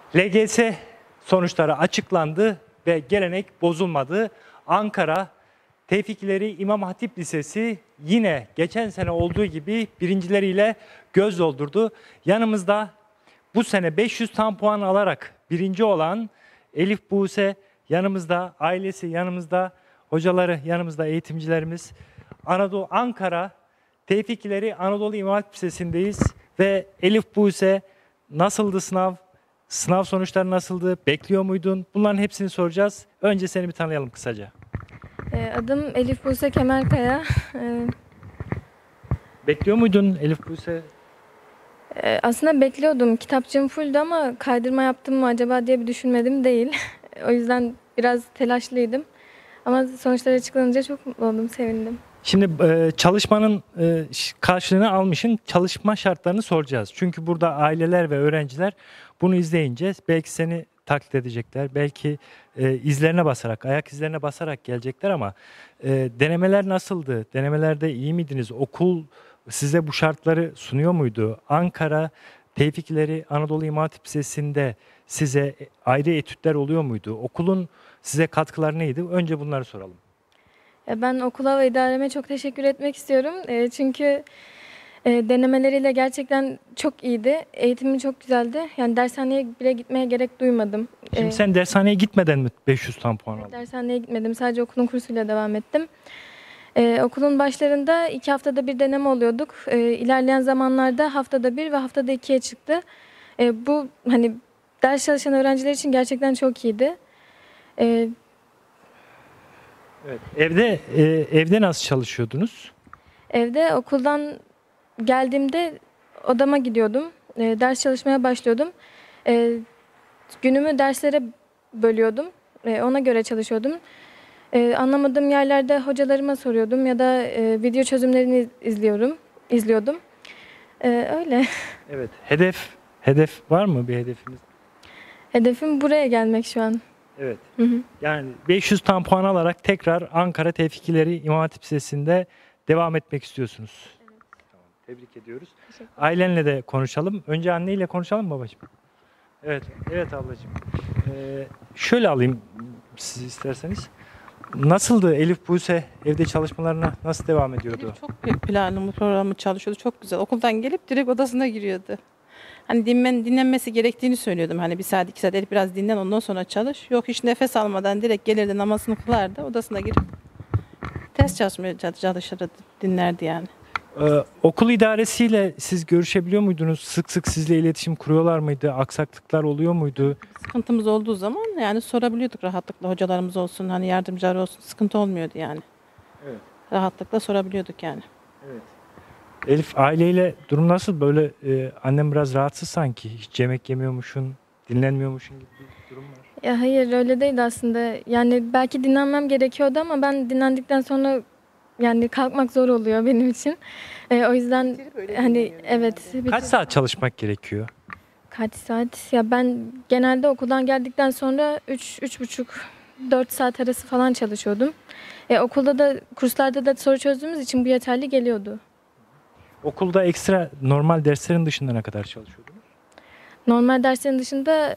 LGS sonuçları açıklandı ve gelenek bozulmadı. Ankara Tevfikleri İmam Hatip Lisesi yine geçen sene olduğu gibi birincileriyle göz doldurdu. Yanımızda bu sene 500 tam puan alarak birinci olan Elif Buse yanımızda, ailesi yanımızda, hocaları yanımızda, eğitimcilerimiz. Ankara Tevfikleri Anadolu İmam Hatip Lisesi'ndeyiz ve Elif Buse, nasıldı sınav? Sınav sonuçları nasıldı? Bekliyor muydun? Bunların hepsini soracağız. Önce seni bir tanıyalım kısaca. Adım Elif Buse Kemerkaya. Bekliyor muydun Elif Buse? Aslında bekliyordum. Kitapçığım fulldü ama kaydırma yaptım mı acaba diye bir düşünmedim değil. O yüzden biraz telaşlıydım. Ama sonuçlar açıklanınca çok mutlu oldum, sevindim. Şimdi çalışmanın karşılığını almışsın, çalışma şartlarını soracağız. Çünkü burada aileler ve öğrenciler bunu izleyince belki seni taklit edecekler. Belki izlerine basarak, ayak izlerine basarak gelecekler ama denemeler nasıldı? Denemelerde iyi miydiniz? Okul size bu şartları sunuyor muydu? Ankara Tevfikleri Anadolu İmam Hatip Lisesi'nde size ayrı etütler oluyor muydu? Okulun size katkıları neydi? Önce bunları soralım. Ben okula ve idareme çok teşekkür etmek istiyorum. Çünkü denemeleriyle gerçekten çok iyiydi. Eğitimi çok güzeldi. Yani dershaneye bile gitmeye gerek duymadım. Şimdi sen dershaneye gitmeden mi 500 tam puan aldın? Dershaneye gitmedim. Sadece okulun kursuyla devam ettim. Okulun başlarında 2 haftada bir deneme oluyorduk. İlerleyen zamanlarda haftada 1 ve haftada 2'ye çıktı. Bu hani ders çalışan öğrenciler için gerçekten çok iyiydi. Evet. Evde nasıl çalışıyordunuz? Evde okuldan geldiğimde odama gidiyordum. Ders çalışmaya başlıyordum. Günümü derslere bölüyordum. Ona göre çalışıyordum. Anlamadığım yerlerde hocalarıma soruyordum ya da video çözümlerini izliyordum. Öyle. Evet. Hedef var mı bir hedefiniz? Hedefim buraya gelmek şu an. Evet. Hı hı. Yani 500 tam puan alarak tekrar Ankara Tevfikleri İmam Hatip Lisesi'nde devam etmek istiyorsunuz. Evet. Tamam. Tebrik ediyoruz. Teşekkür Ailenle de konuşalım. Önce anneyle konuşalım mı babacığım? Evet. Evet ablacığım. Şöyle alayım siz isterseniz. Nasıldı Elif Buse, evde çalışmalarına nasıl devam ediyordu? Elif çok planlı programı çalışıyordu. Çok güzel. Okuldan gelip direkt odasına giriyordu. Hani dinlenmesi gerektiğini söylüyordum. Hani 1 saat 2 saat Elif biraz dinlen ondan sonra çalış. Yok hiç nefes almadan direkt gelirdi namazını kılardı. Odasına girip test çalışmaya çalışırdı, dinlerdi yani. Okul idaresiyle siz görüşebiliyor muydunuz? Sık sık sizle iletişim kuruyorlar mıydı? Aksaklıklar oluyor muydu? Sıkıntımız olduğu zaman yani sorabiliyorduk rahatlıkla, hocalarımız olsun, hani yardımcılar olsun, sıkıntı olmuyordu yani. Evet. Rahatlıkla sorabiliyorduk yani. Evet. Elif, aileyle durum nasıl? Böyle annem biraz rahatsız sanki. Hiç yemek yemiyormuşsun, dinlenmiyormuşsun gibi bir durum var. Ya hayır, öyle değildi aslında. Yani belki dinlenmem gerekiyordu ama ben dinlendikten sonra yani kalkmak zor oluyor benim için. O yüzden hani evet. Kaç saat çalışmak gerekiyor? Kaç saat? Ya ben genelde okuldan geldikten sonra 3-3,5-4 saat arası falan çalışıyordum. Okulda da kurslarda da soru çözdüğümüz için bu yeterli geliyordu. Okulda ekstra normal derslerin dışında ne kadar çalışıyordunuz? Normal derslerin dışında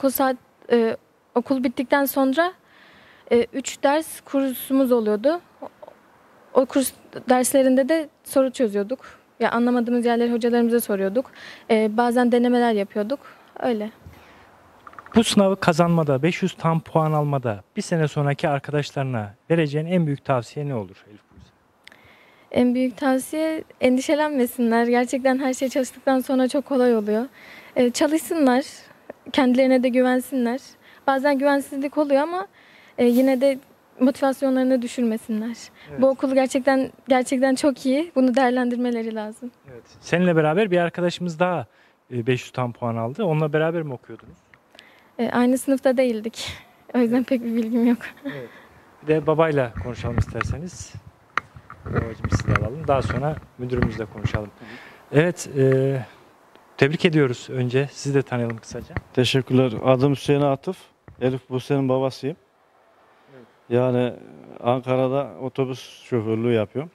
okul bittikten sonra 3 ders kursumuz oluyordu. O kurs derslerinde de soru çözüyorduk. Ya anlamadığımız yerleri hocalarımıza soruyorduk. Bazen denemeler yapıyorduk. Öyle. Bu sınavı kazanmada, 500 tam puan almada bir sene sonraki arkadaşlarına vereceğin en büyük tavsiye ne olur Elif Buse? En büyük tavsiye endişelenmesinler. Gerçekten her şey çalıştıktan sonra çok kolay oluyor. Çalışsınlar, kendilerine de güvensinler. Bazen güvensizlik oluyor ama yine de motivasyonlarını düşürmesinler. Evet. Bu okul gerçekten çok iyi. Bunu değerlendirmeleri lazım. Evet. Seninle beraber bir arkadaşımız daha 500 tam puan aldı. Onunla beraber mi okuyordunuz? Aynı sınıfta değildik. O yüzden pek bir bilgim yok. Evet. Bir de babayla konuşalım isterseniz. Babacığım sizi de alalım. Daha sonra müdürümüzle konuşalım. Evet, tebrik ediyoruz önce. Sizi de tanıyalım kısaca. Teşekkürler. Adım Hüseyin Atıf. Elif Buse'nin babasıyım. Evet. Yani Ankara'da otobüs şoförlüğü yapıyorum.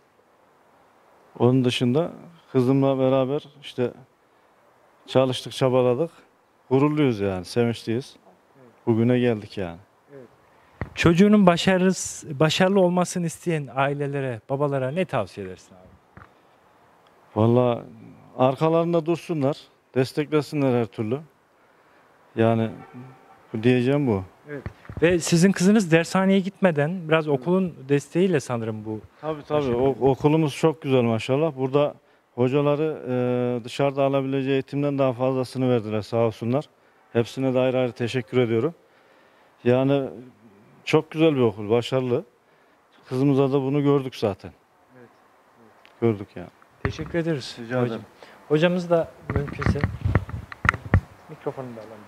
Onun dışında kızımla beraber işte çalıştık, çabaladık. gururluyuz yani, sevinçliyiz. Bugüne geldik yani. Çocuğunun başarılı olmasını isteyen ailelere, babalara ne tavsiye edersin abi? Vallahi arkalarında dursunlar, desteklesinler her türlü. Yani bu diyeceğim bu. Ve sizin kızınız dershaneye gitmeden biraz okulun desteğiyle sanırım bu. Tabii. Okulumuz çok güzel maşallah. Burada hocaları dışarıda alabileceği eğitimden daha fazlasını verdiler sağ olsunlar. Hepsine de ayrı ayrı teşekkür ediyorum. Yani çok güzel bir okul, başarılı. Kızımıza da bunu gördük zaten. Gördük yani. Teşekkür ederiz. Rica hocam. ederim. Hocamız da mümkünse mikrofonu da alalım.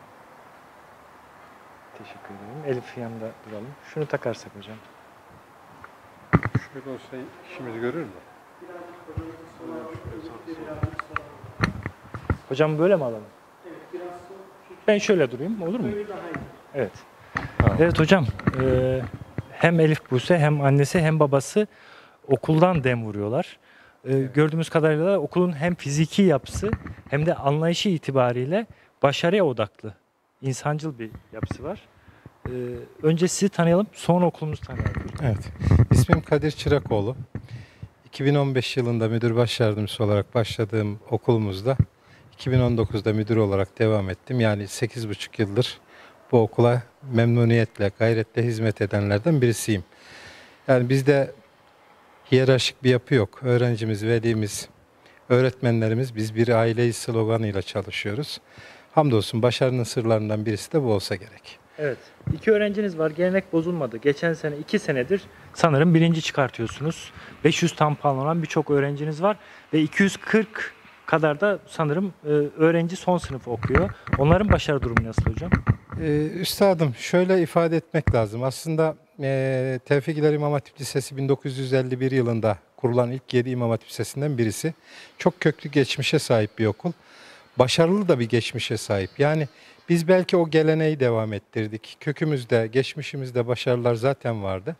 Teşekkür ederim. Elif yanında duralım. Şunu takarsak hocam. Şöyle olsa işimizi görür mü? Hocam böyle mi alalım? Ben şöyle durayım, olur mu? Evet. Evet hocam, hem Elif Buse hem annesi hem babası okuldan dem vuruyorlar. Gördüğümüz kadarıyla da okulun hem fiziki yapısı hem de anlayışı itibariyle başarıya odaklı, insancıl bir yapısı var. Önce sizi tanıyalım, sonra okulumuzu tanıyalım. Evet. İsmim Kadir Çırakoğlu. 2015 yılında müdür baş yardımcısı olarak başladığım okulumuzda 2019'da müdür olarak devam ettim. Yani 8,5 yıldır bu okula memnuniyetle, gayretle hizmet edenlerden birisiyim. Yani bizde hiyerarşik bir yapı yok. Öğrencimiz, velimiz, öğretmenlerimiz biz bir aileyiz sloganıyla çalışıyoruz. Hamdolsun başarının sırlarından birisi de bu olsa gerek. Evet, 2 öğrenciniz var, gelenek bozulmadı. Geçen sene 2 senedir sanırım birinci çıkartıyorsunuz. 500 tam puan olan birçok öğrenciniz var ve 240 kadar da sanırım öğrenci son sınıf okuyor. Onların başarı durumu nasıl hocam? Üstadım şöyle ifade etmek lazım. Aslında Tevfik İmam Hatip Lisesi 1951 yılında kurulan ilk 7 İmam Hatip Lisesi'nden birisi. Çok köklü geçmişe sahip bir okul. Başarılı da bir geçmişe sahip. Yani biz belki o geleneği devam ettirdik. Kökümüzde, geçmişimizde başarılar zaten vardı.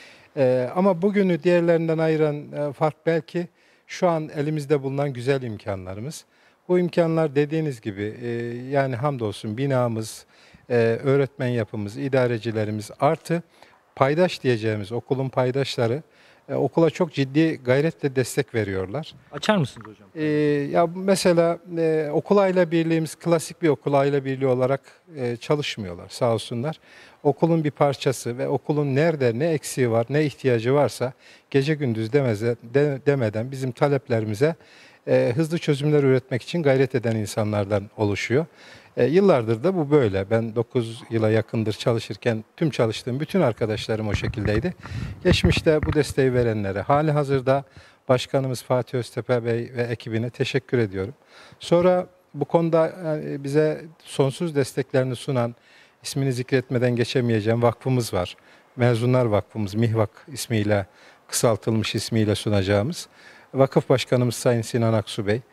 Ama bugünü diğerlerinden ayıran fark belki şu an elimizde bulunan güzel imkanlarımız. Bu imkanlar dediğiniz gibi yani hamdolsun binamız, öğretmen yapımız, idarecilerimiz artı paydaş diyeceğimiz okulun paydaşları okula çok ciddi gayretle destek veriyorlar. Açar mısınız hocam? Ya mesela okul aile birliğimiz klasik bir okul aile birliği olarak çalışmıyorlar sağ olsunlar. Okulun bir parçası ve okulun nerede ne eksiği var ne ihtiyacı varsa gece gündüz demeden bizim taleplerimize hızlı çözümler üretmek için gayret eden insanlardan oluşuyor. Yıllardır da bu böyle. Ben 9 yıla yakındır çalışırken tüm çalıştığım bütün arkadaşlarım o şekildeydi. Geçmişte bu desteği verenlere, hali hazırda Başkanımız Fatih Öztepe Bey ve ekibine teşekkür ediyorum. Sonra bu konuda bize sonsuz desteklerini sunan, ismini zikretmeden geçemeyeceğim vakfımız var. Mezunlar Vakfımız, MİHVAK ismiyle, kısaltılmış ismiyle sunacağımız. Vakıf Başkanımız Sayın Sinan Aksu Bey.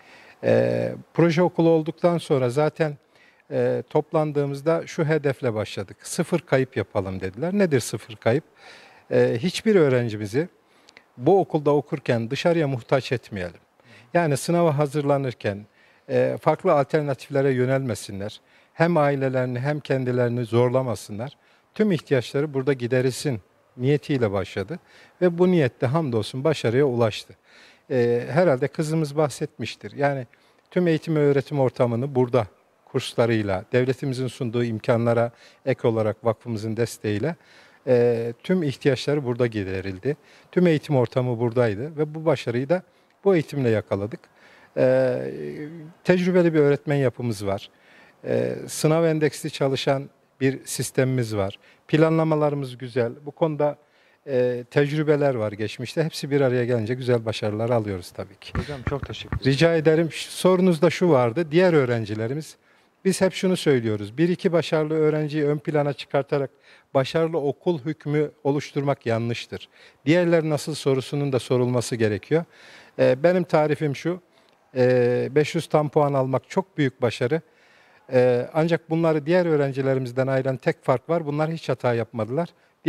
Proje okulu olduktan sonra zaten toplandığımızda şu hedefle başladık. 0 kayıp yapalım dediler. Nedir 0 kayıp? Hiçbir öğrencimizi bu okulda okurken dışarıya muhtaç etmeyelim. Yani sınava hazırlanırken farklı alternatiflere yönelmesinler. Hem ailelerini hem kendilerini zorlamasınlar. Tüm ihtiyaçları burada giderilsin niyetiyle başladı. Ve bu niyette hamdolsun başarıya ulaştı. Herhalde kızımız bahsetmiştir. Yani tüm eğitim ve öğretim ortamını burada kurslarıyla, devletimizin sunduğu imkanlara ek olarak vakfımızın desteğiyle tüm ihtiyaçları burada giderildi. Tüm eğitim ortamı buradaydı ve bu başarıyı da bu eğitimle yakaladık. Tecrübeli bir öğretmen yapımız var. Sınav endeksli çalışan bir sistemimiz var. Planlamalarımız güzel. Bu konuda tecrübeler var geçmişte. Hepsi bir araya gelince güzel başarılar alıyoruz tabii ki. Hocam çok teşekkür ederim. Rica ederim. Sorunuzda şu vardı. Diğer öğrencilerimiz, biz hep şunu söylüyoruz. Bir iki başarılı öğrenciyi ön plana çıkartarak başarılı okul hükmü oluşturmak yanlıştır. Diğerleri nasıl sorusunun da sorulması gerekiyor. Benim tarifim şu. 500 tam puan almak çok büyük başarı. Ancak bunları diğer öğrencilerimizden ayıran tek fark var. Bunlar hiç hata yapmadılar.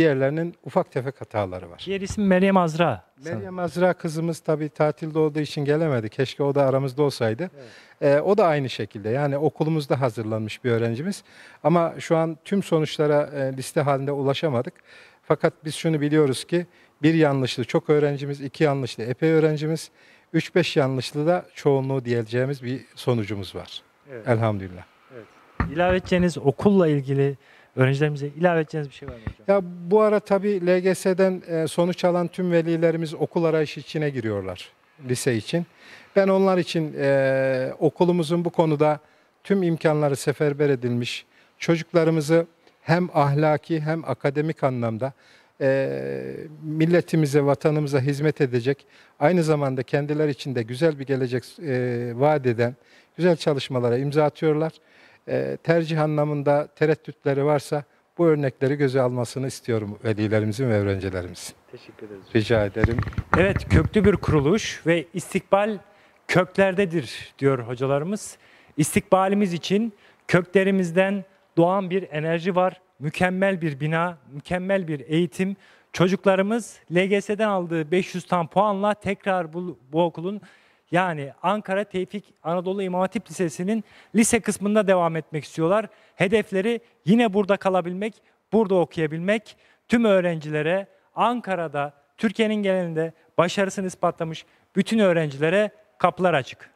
diğerlerinin ufak tefek hataları var. Diğer isim Meryem Azra. Meryem Azra kızımız tabii tatilde olduğu için gelemedi. Keşke o da aramızda olsaydı. O da aynı şekilde, yani okulumuzda hazırlanmış bir öğrencimiz. Ama şu an tüm sonuçlara liste halinde ulaşamadık. Fakat biz şunu biliyoruz ki bir yanlışlı çok öğrencimiz, 2 yanlışlı epey öğrencimiz, 3-5 yanlışlı da çoğunluğu diyeceğimiz bir sonucumuz var. Evet. Elhamdülillah. İlave edeceğiniz okulla ilgili öğrencilerimize ilave edeceğiniz bir şey var mı hocam? Ya bu ara tabii LGS'den sonuç alan tüm velilerimiz okul arayışı içine giriyorlar lise için. Ben onlar için okulumuzun bu konuda tüm imkanları seferber edilmiş, çocuklarımızı hem ahlaki hem akademik anlamda milletimize, vatanımıza hizmet edecek, aynı zamanda kendileri için de güzel bir gelecek vaat eden güzel çalışmalara imza atıyorlar. Tercih anlamında tereddütleri varsa bu örnekleri göze almasını istiyorum velilerimizin ve öğrencilerimizin. Teşekkür ederiz. Rica ederim. Evet, köklü bir kuruluş ve istikbal köklerdedir diyor hocalarımız. İstikbalimiz için köklerimizden doğan bir enerji var. Mükemmel bir bina, mükemmel bir eğitim. Çocuklarımız LGS'den aldığı 500 tam puanla tekrar bu okulun, yani Ankara Tevfik Anadolu İmam Hatip Lisesi'nin lise kısmında devam etmek istiyorlar. Hedefleri yine burada kalabilmek, burada okuyabilmek. Tüm öğrencilere, Ankara'da, Türkiye'nin genelinde başarısını ispatlamış bütün öğrencilere kapılar açık.